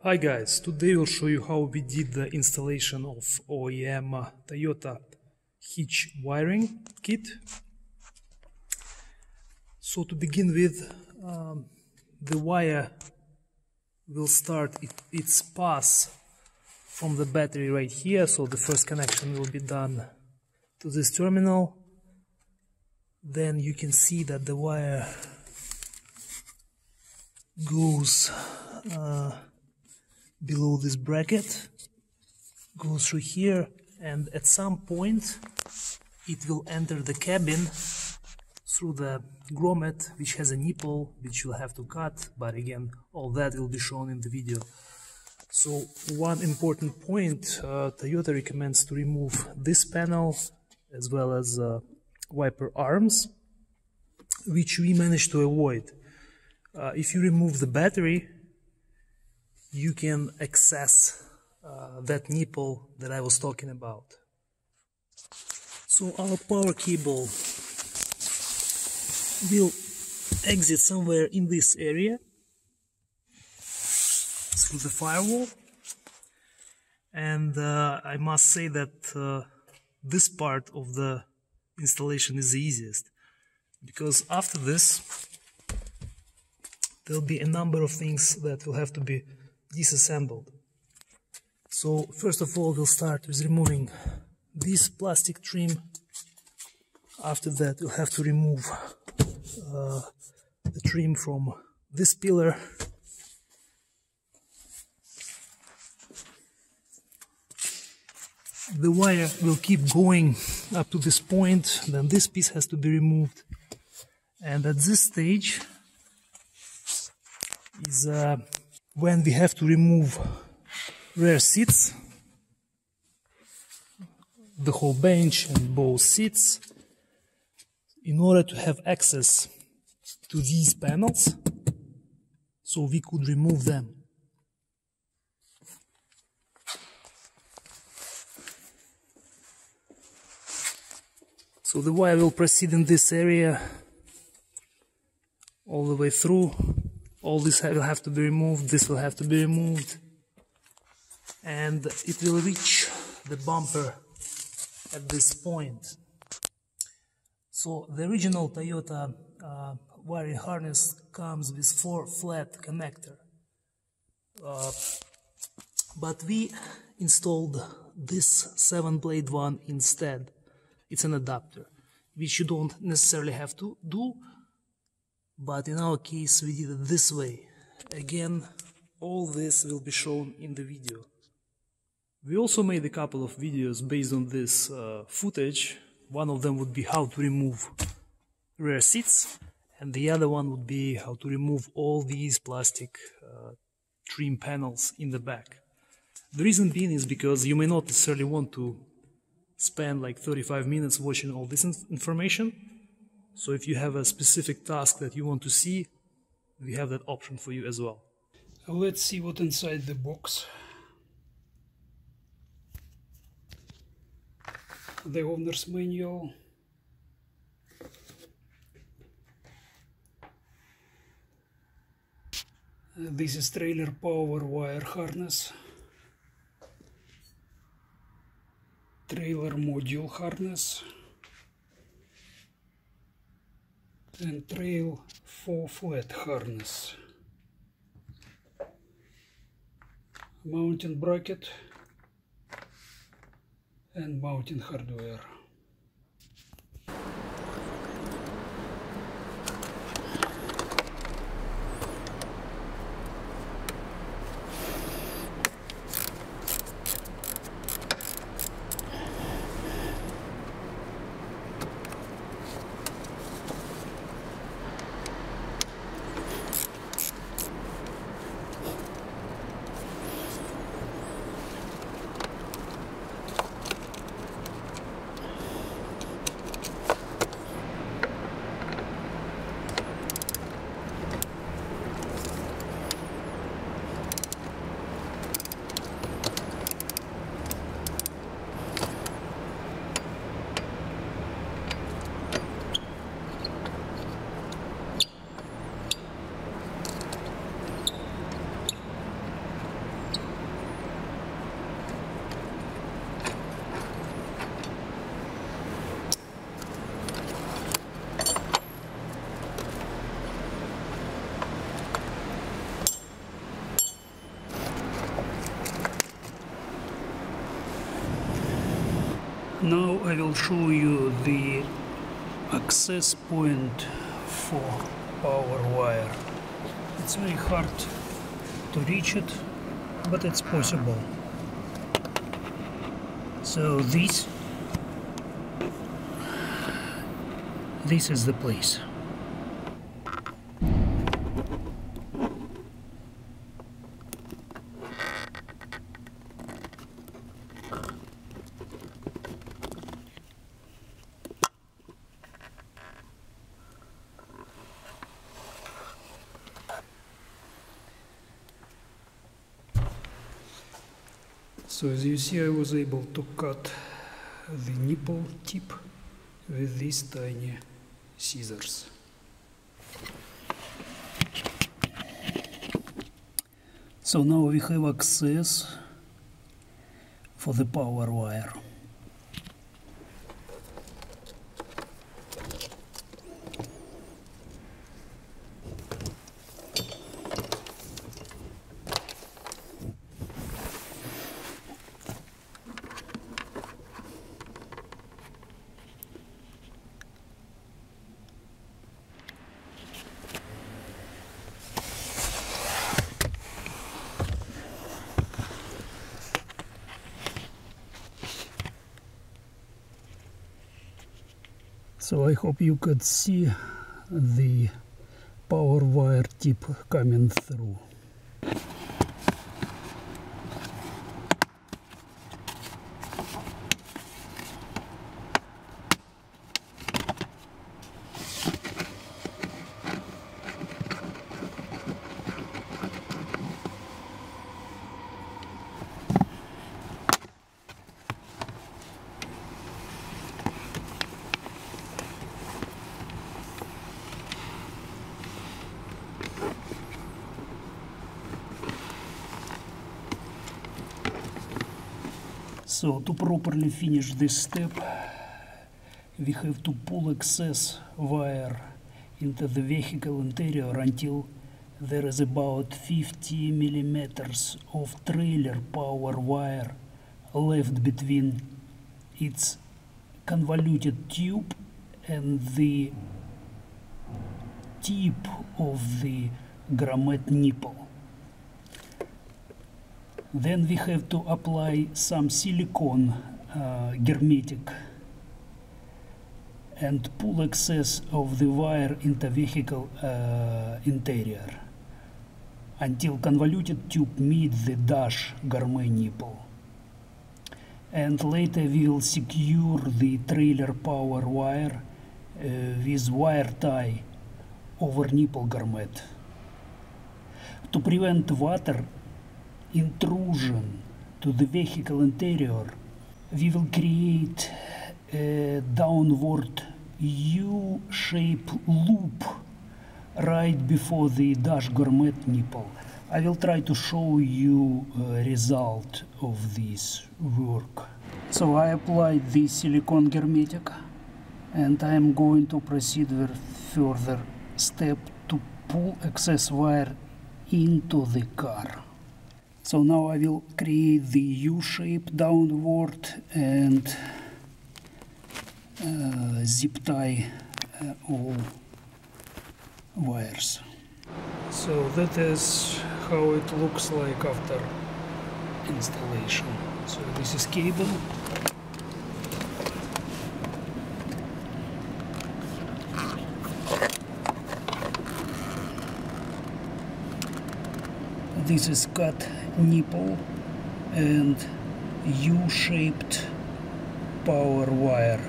Hi guys, today we'll show you how we did the installation of OEM Toyota hitch wiring kit. So to begin with, the wire will start its pass from the battery right here. So the first connection will be done to this terminal. Then you can see that the wire goes below this bracket, goes through here, and at some point it will enter the cabin through the grommet, which has a nipple which you'll have to cut, but again all that will be shown in the video. So one important point, Toyota recommends to remove this panel as well as wiper arms, which we managed to avoid. If you remove the battery, you can access that nipple that I was talking about. So our power cable will exit somewhere in this area through the firewall, and I must say that this part of the installation is the easiest, because after this there'll be a number of things that will have to be disassembled. So first of all, we'll start with removing this plastic trim. After that, we'll have to remove the trim from this pillar. The wire will keep going up to this point, then this piece has to be removed, and at this stage is when we have to remove rear seats, the whole bench and both seats, in order to have access to these panels, so we could remove them. So the wire will proceed in this area all the way through. All this will have to be removed, this will have to be removed, and it will reach the bumper at this point. So the original Toyota wiring harness comes with 4 flat connectors, but we installed this 7-blade one instead. It's an adapter, which you don't necessarily have to do, but in our case we did it this way. Again, all this will be shown in the video. We also made a couple of videos based on this footage. One of them would be how to remove rear seats, and the other one would be how to remove all these plastic trim panels in the back. The reason being is because you may not necessarily want to spend like 35 minutes watching all this information. So if you have a specific task that you want to see, we have that option for you as well. Let's see what's inside the box. The owner's manual. This is trailer power wire harness. Trailer module harness. And trail 4 flat harness. Mounting bracket and mounting hardware. Now I will show you the access point for power wire. It's very hard to reach it, but it's possible. So this is the place. So as you see, I was able to cut the nipple tip with these tiny scissors. So now we have access for the power wire. So I hope you could see the power wire tip coming through. So to properly finish this step, we have to pull excess wire into the vehicle interior until there is about 50 millimeters of trailer power wire left between its convoluted tube and the tip of the grommet nipple. Then we have to apply some silicone hermetic and pull excess of the wire into vehicle interior until convoluted tube meets the dash grommet nipple. And later we will secure the trailer power wire with wire tie over nipple grommet. To prevent water intrusion to the vehicle interior, we will create a downward U-shaped loop right before the dash grommet nipple. I will try to show you a result of this work. So I applied the silicone hermetic and I am going to proceed with further step to pull excess wire into the car. So now I will create the U-shape downward and zip tie all wires. So that is how it looks like after installation. So this is cable. This is cut nipple and U-shaped power wire.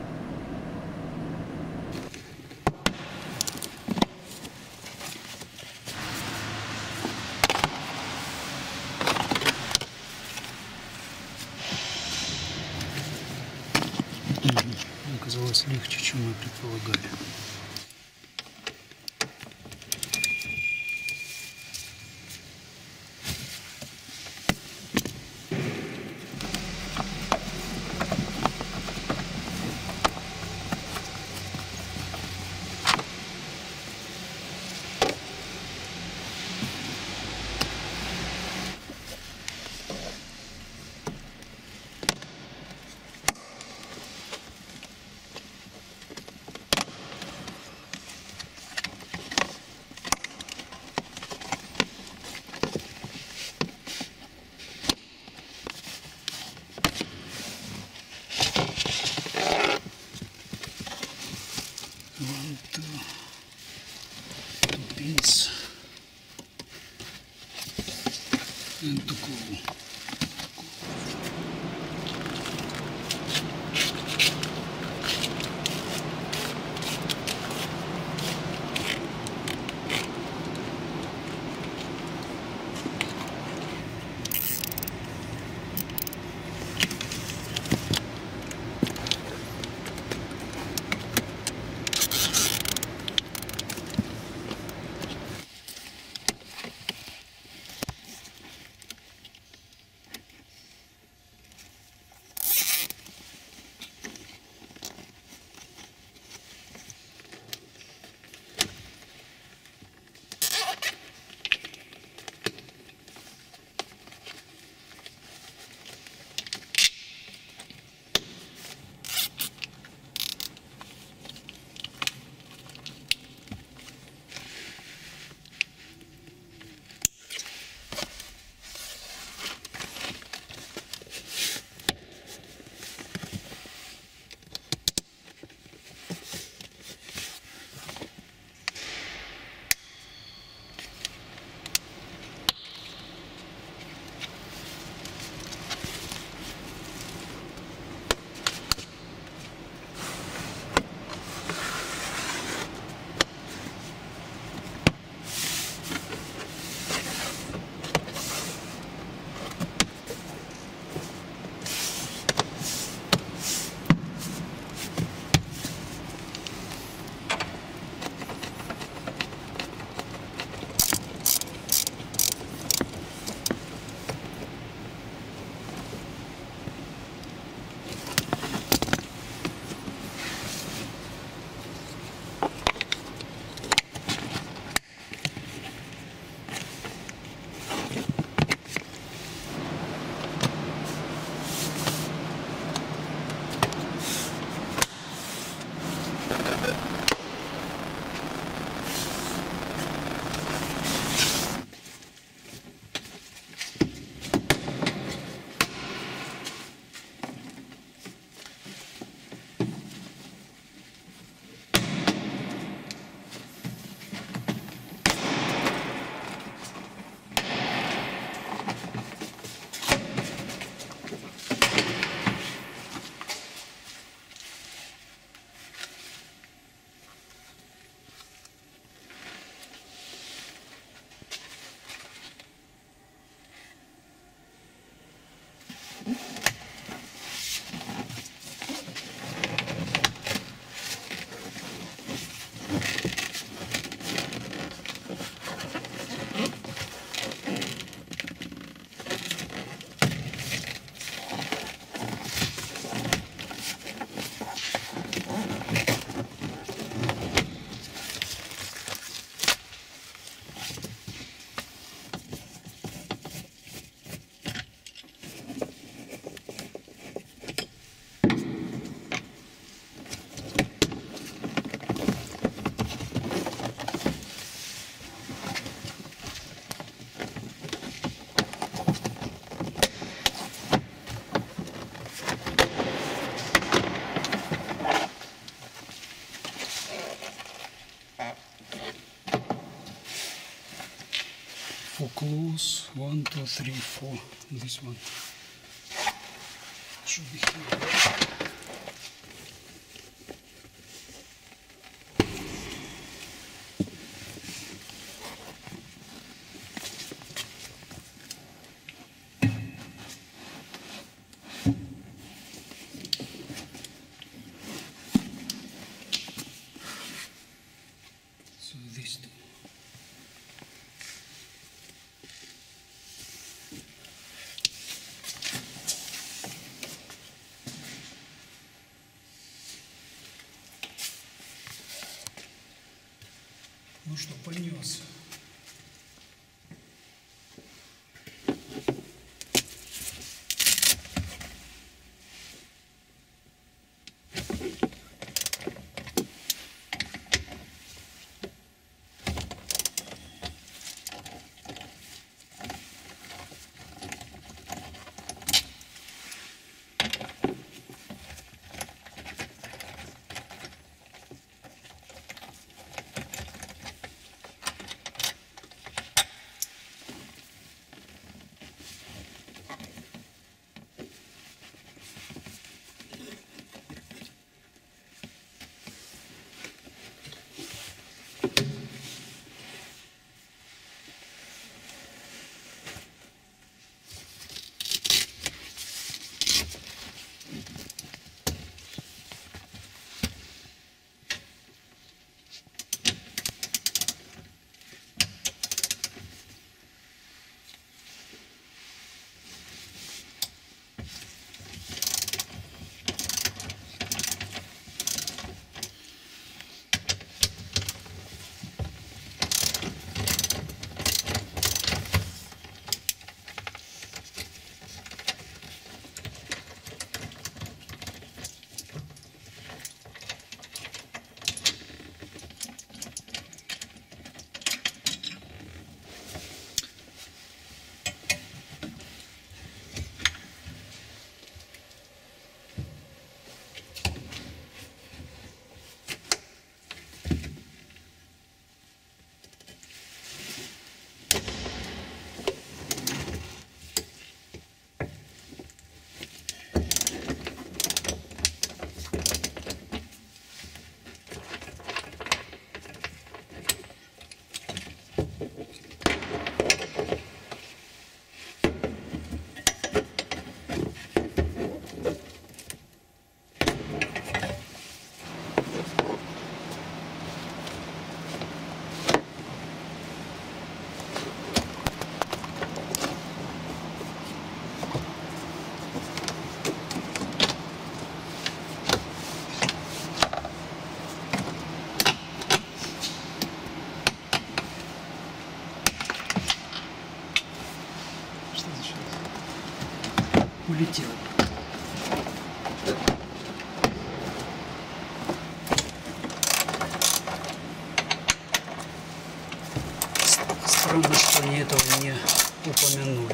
Оказалось легче, чем мы предполагали. and to cool. For close, 1, 2, 3, 4. This one should be here. So these two. Ну что, понес. Улетел. Странно, что они этого не упомянули.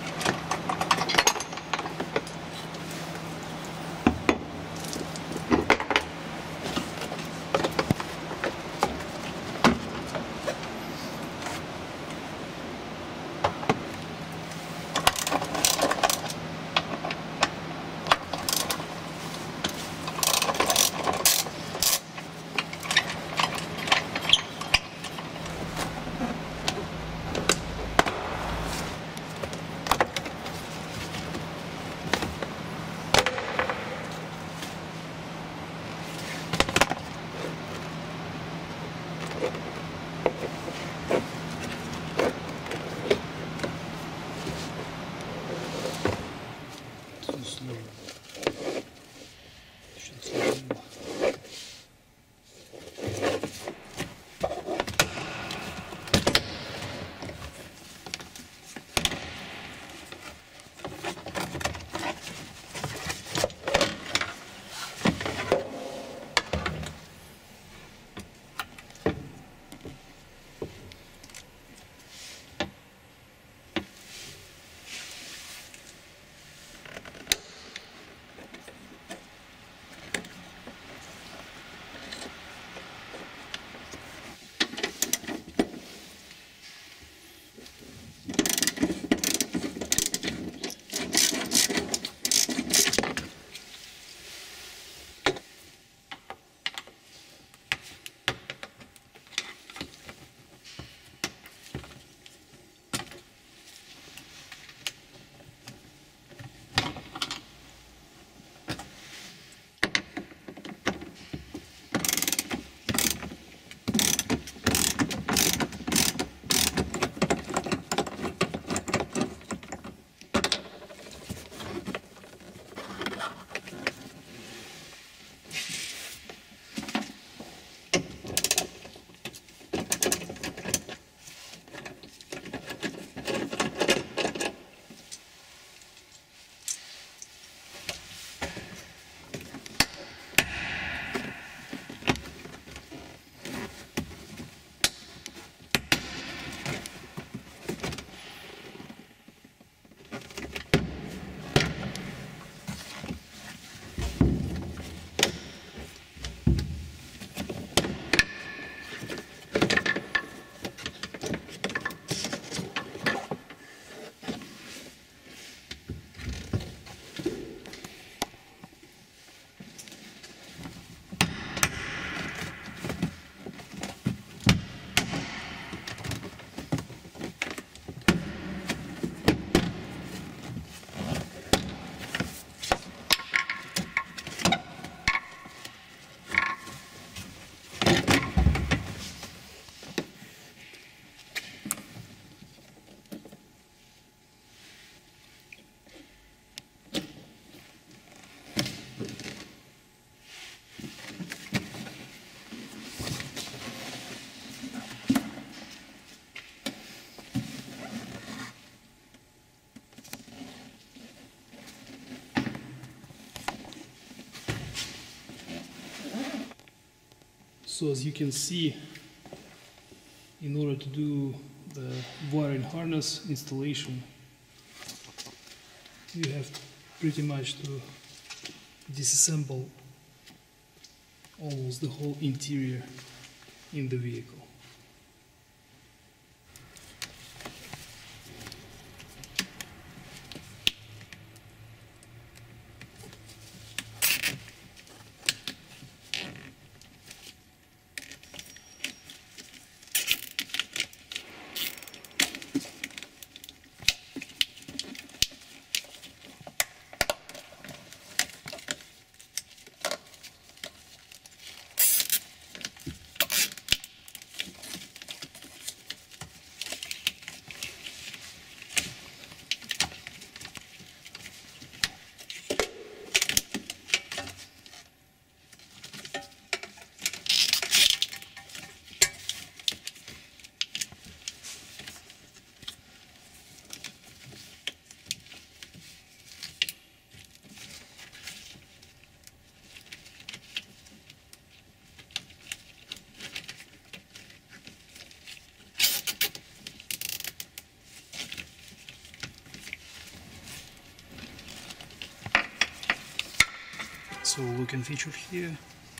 So as you can see, in order to do the wiring harness installation, you have pretty much to disassemble almost the whole interior in the vehicle. So look and feature here.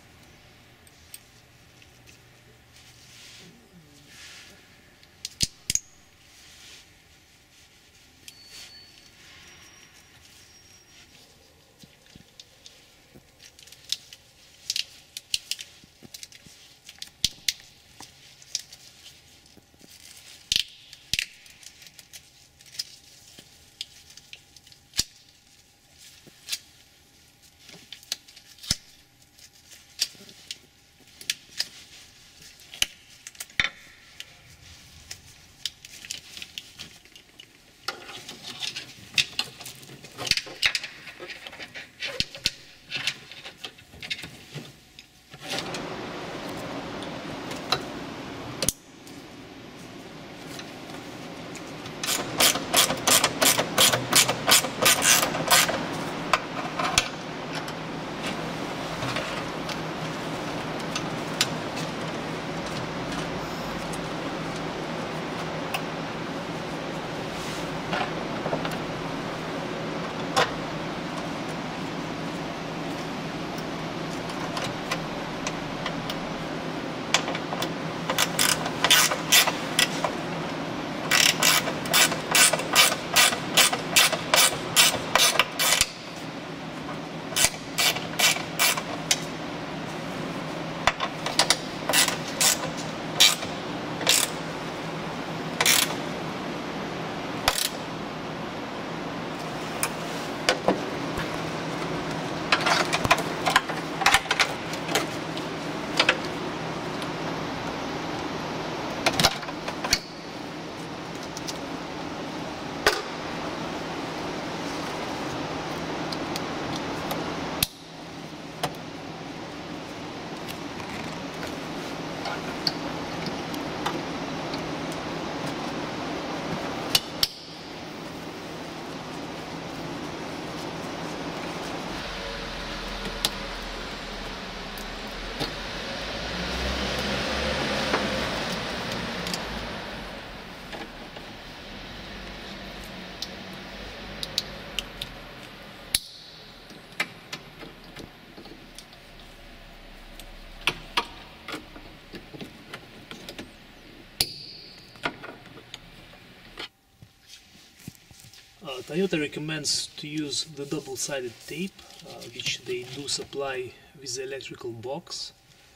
Toyota recommends to use the double-sided tape, which they do supply with the electrical box,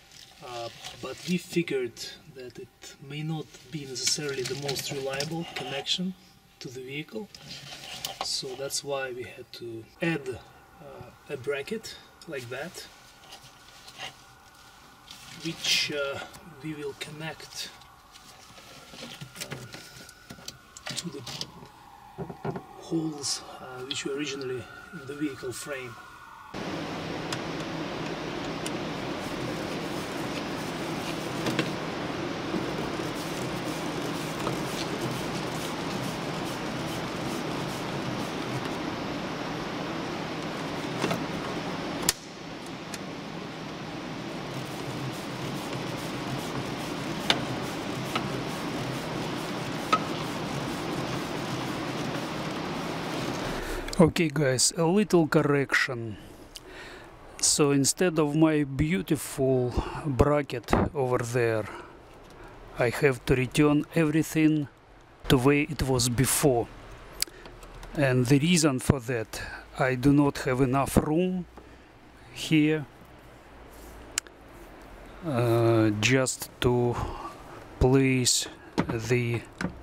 but we figured that it may not be necessarily the most reliable connection to the vehicle, so that's why we had to add a bracket like that, which we will connect to the holes which were originally in the vehicle frame. Okay guys, a little correction. So instead of my beautiful bracket over there, I have to return everything the way it was before. And the reason for that, I do not have enough room here just to place the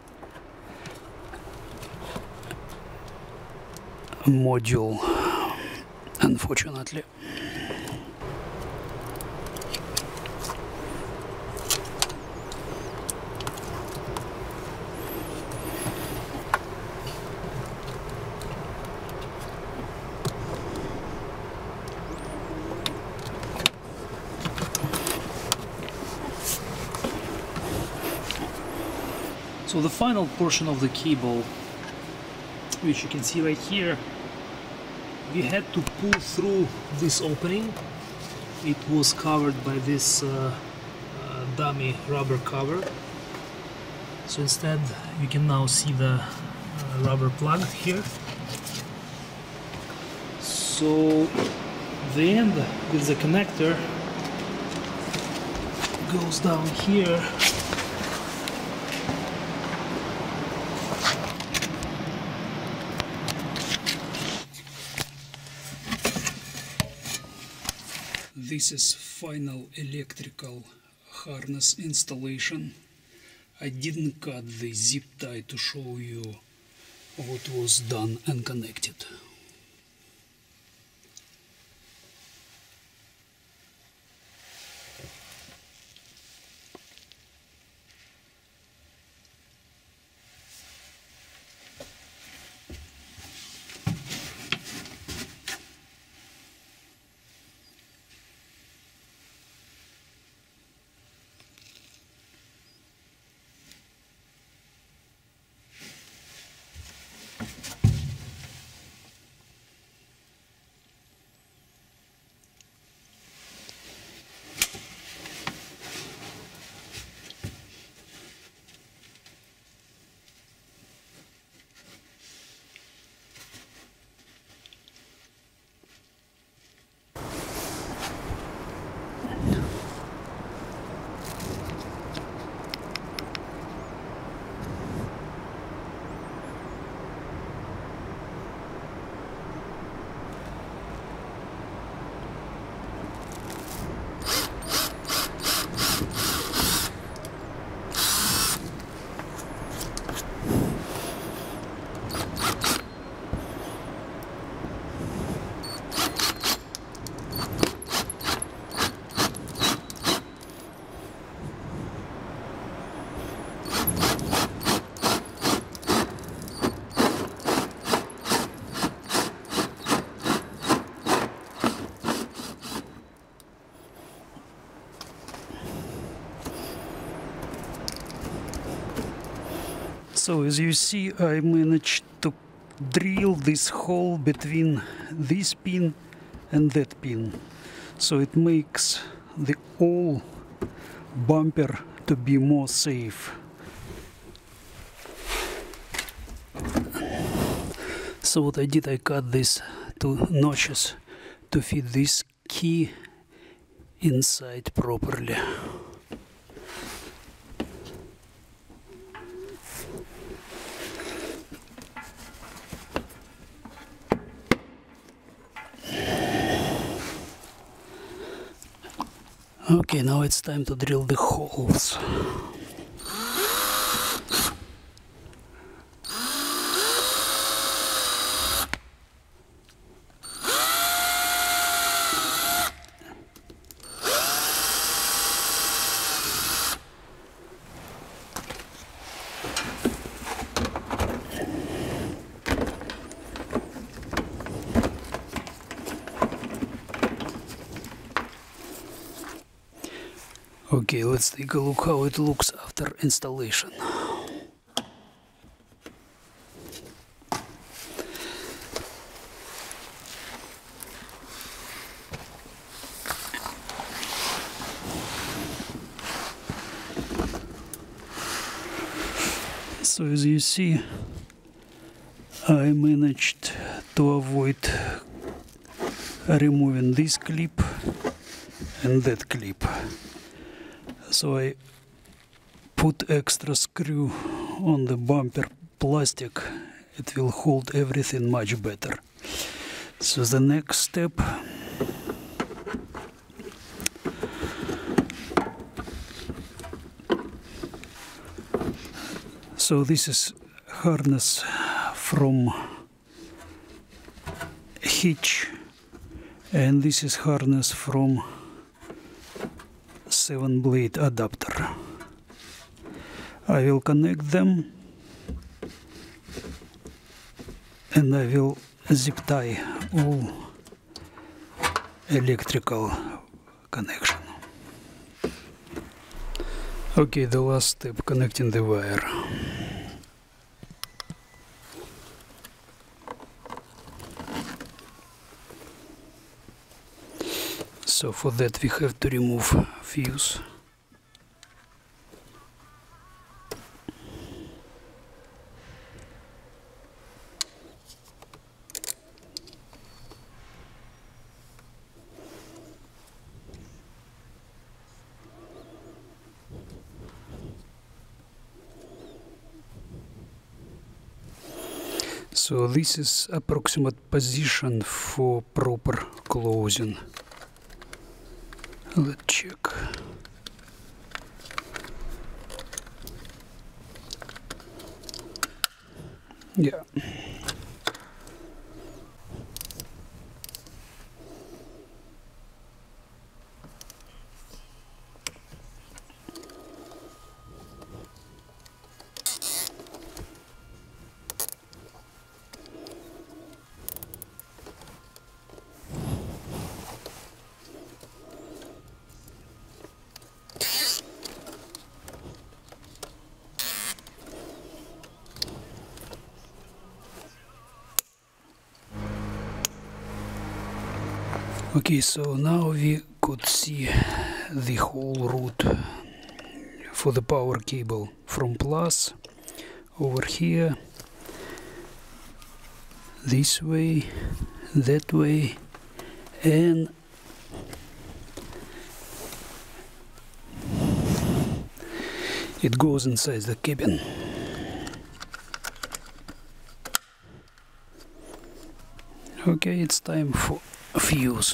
module, unfortunately. So the final portion of the cable, which you can see right here, we had to pull through this opening. It was covered by this dummy rubber cover. So instead you can now see the rubber plug here. So the end with the connector goes down here. This is final electrical harness installation. I didn't cut the zip tie to show you what was done and connected. So as you see, I managed to drill this hole between this pin and that pin. So it makes the whole bumper to be more safe. So what I did, I cut these two notches to fit this key inside properly. Okay, now it's time to drill the holes. Okay, let's take a look how it looks after installation. So as you see, I managed to avoid removing this clip and that clip. So I put extra screw on the bumper plastic. It will hold everything much better. So the next step, so this is harness from hitch, and this is harness from 7-blade adapter. I will connect them and I will zip tie all electrical connection. Okay, the last step, connecting the wire. So for that we have to remove fuse. So this is approximate position for proper closing. Let's check. Yeah. Okay, so now we could see the whole route for the power cable from plus over here, this way, that way, and it goes inside the cabin. Okay, it's time for fuse.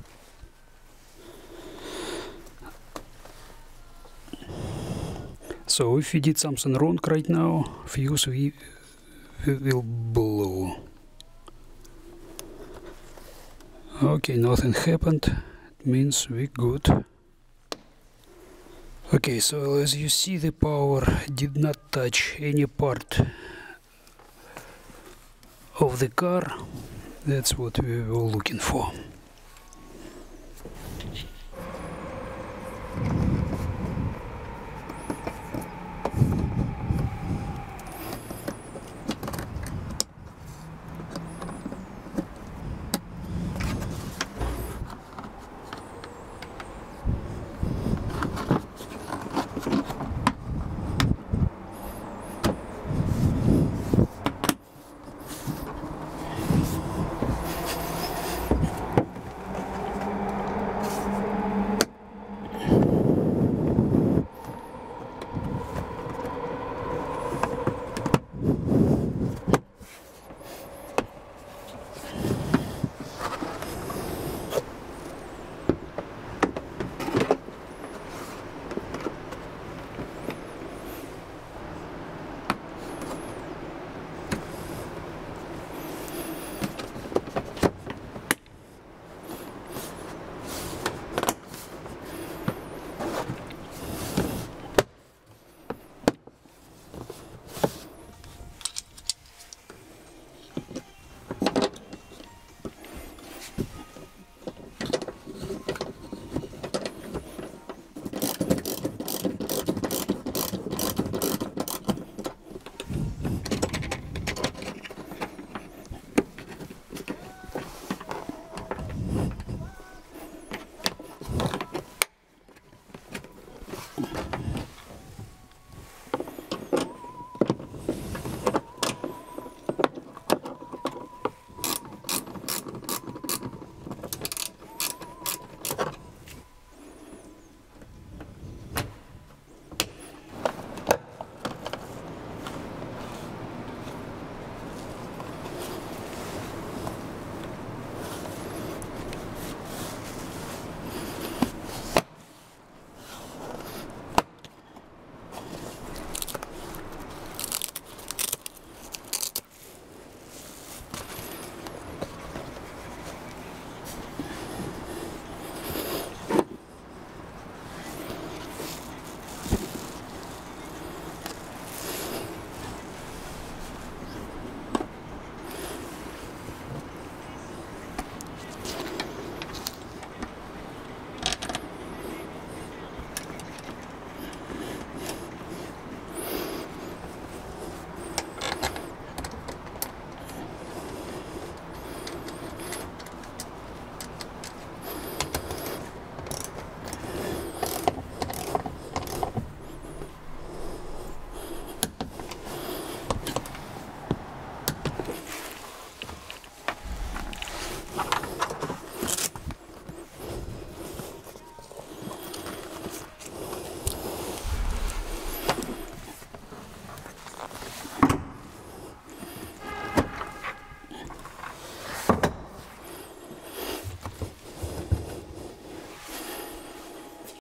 So if we did something wrong right now, fuse will blow. Okay, nothing happened. It means we're good. Okay, so as you see, the power did not touch any part of the car. That's what we were looking for.